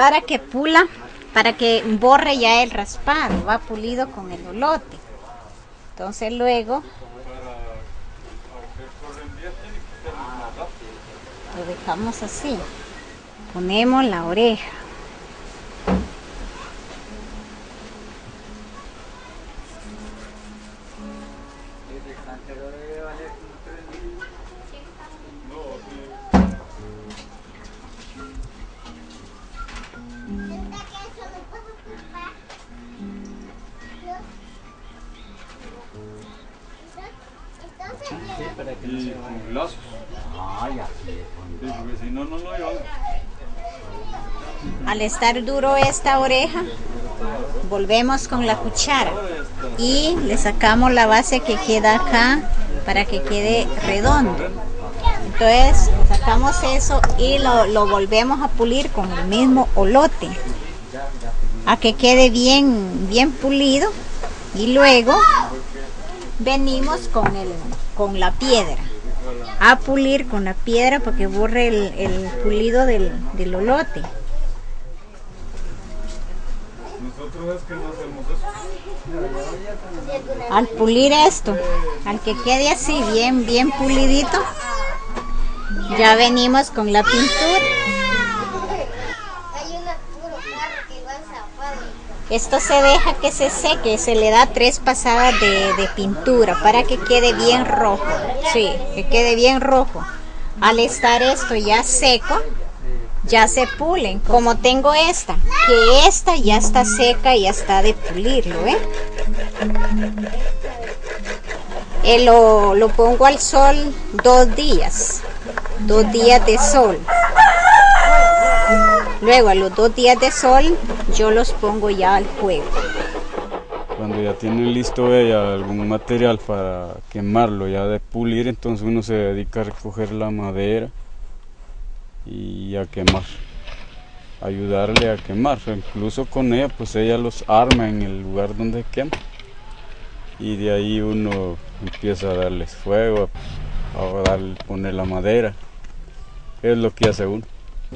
para que pula, para que borre ya el raspado, va pulido con el olote. Entonces luego lo dejamos así, ponemos la oreja. Y con lazos. Sí, porque si no, no lo llevan. Al estar duro esta oreja, volvemos con la cuchara y le sacamos la base que queda acá para que quede redondo. Entonces sacamos eso y lo volvemos a pulir con el mismo olote a que quede bien pulido, y luego venimos con la piedra a pulir con la piedra para que borre el pulido del olote. Nosotros es que no hacemos eso. Al pulir esto, al que quede así bien pulidito, ya venimos con la pintura. Esto se deja que se seque, se le da 3 pasadas de pintura para que quede bien rojo. Sí, que quede bien rojo. Al estar esto ya seco, ya se pulen. Como tengo esta, que esta ya está seca y ya está de pulirlo, ¿eh? Lo pongo al sol 2 días, 2 días de sol. Luego a los 2 días de sol yo los pongo ya al fuego. Cuando ya tienen listo ella algún material para quemarlo, ya de pulir, entonces uno se dedica a recoger la madera y a quemar, ayudarle a quemar. Incluso con ella, pues ella los arma en el lugar donde quema, y de ahí uno empieza a darles fuego, a poner la madera. Es lo que hace uno.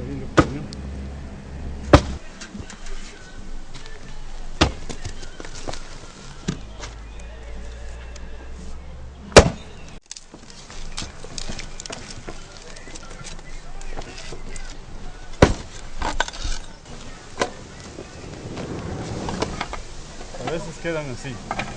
A veces quedan así.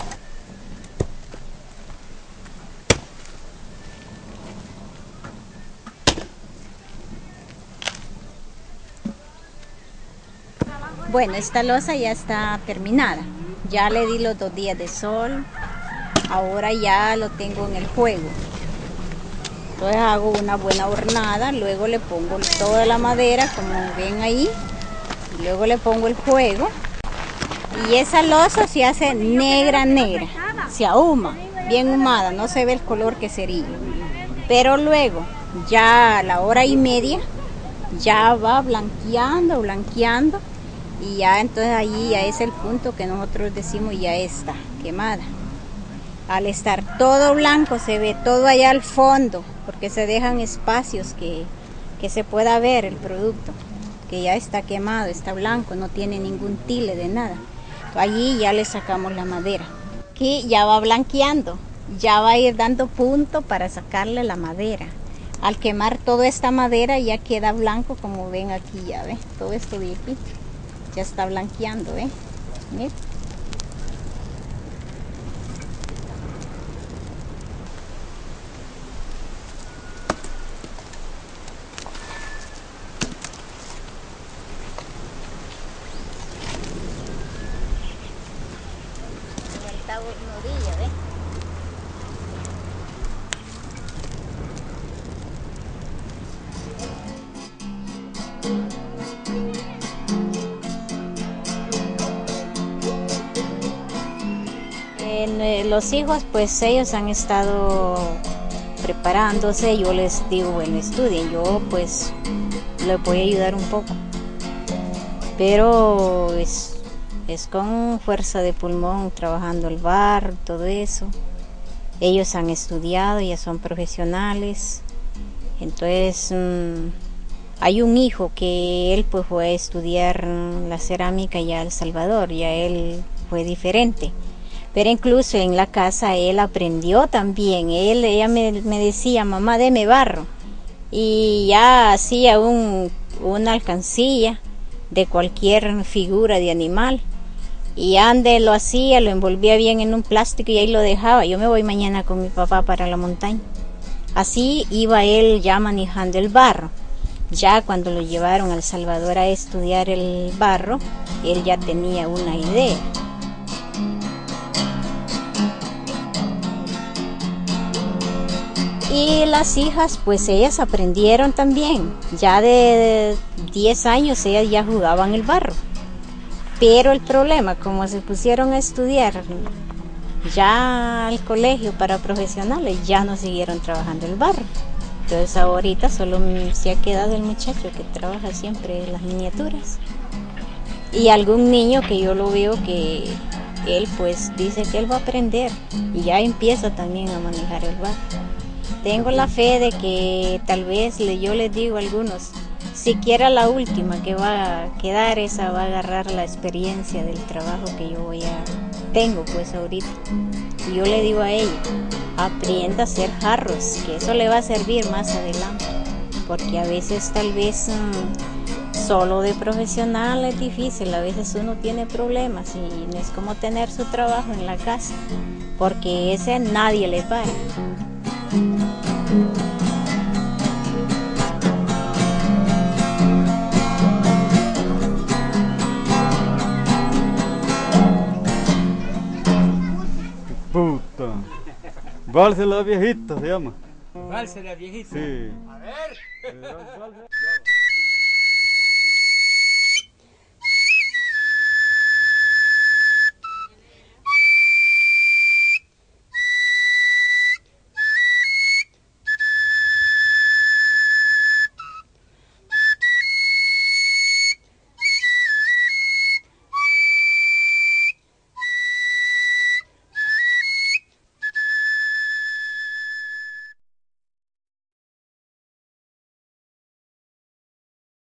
Bueno, esta losa ya está terminada. Ya le di los 2 días de sol. Ahora ya lo tengo en el fuego. Entonces hago una buena hornada, luego le pongo toda la madera, como ven ahí. Luego le pongo el fuego. Y esa losa se hace negra, se ahuma, bien ahumada, no se ve el color que sería. Pero luego, ya a la hora y media, ya va blanqueando, y ya entonces allí ya es el punto que nosotros decimos ya está quemada. Al estar todo blanco, se ve todo allá al fondo, porque se dejan espacios que se pueda ver el producto, que ya está quemado, está blanco, no tiene ningún tile de nada. Allí ya le sacamos la madera. Aquí ya va blanqueando, ya va a ir dando punto para sacarle la madera. Al quemar toda esta madera ya queda blanco, como ven aquí, ya ve, todo esto de aquí ya está blanqueando, ¿eh? Miren. Nodilla, ¿ve? Los hijos, pues ellos han estado preparándose. Yo les digo, bueno, estudien, yo pues les voy a ayudar un poco, pero es con fuerza de pulmón, trabajando el barro, todo eso. Ellos han estudiado, ya son profesionales, entonces Hay un hijo que él pues fue a estudiar la cerámica ya a El Salvador, ya él fue diferente. Pero incluso en la casa él aprendió también. Ella me decía, mamá, deme barro. Y ya hacía una alcancilla de cualquier figura de animal. Y ande lo hacía, lo envolvía bien en un plástico y ahí lo dejaba. Yo me voy mañana con mi papá para la montaña. Así iba él ya manejando el barro. Ya cuando lo llevaron a El Salvador a estudiar el barro, él ya tenía una idea. Y las hijas, pues ellas aprendieron también. Ya de 10 años ellas ya jugaban el barro. Pero el problema, como se pusieron a estudiar ya al colegio para profesionales, ya no siguieron trabajando el barro. Entonces ahorita solo se ha quedado el muchacho que trabaja siempre en las miniaturas. Y algún niño que yo lo veo que él pues dice que él va a aprender y ya empieza también a manejar el barro. Tengo la fe de que tal vez yo les digo a algunos, siquiera la última que va a quedar, esa va a agarrar la experiencia del trabajo que yo tengo pues ahorita. Y yo le digo a ella, aprenda a hacer jarros, que eso le va a servir más adelante, porque a veces tal vez solo de profesional es difícil, a veces uno tiene problemas y no es como tener su trabajo en la casa, porque ese nadie le para. Puta. Vals de la viejita se llama. Vals de la viejita. Sí. A ver.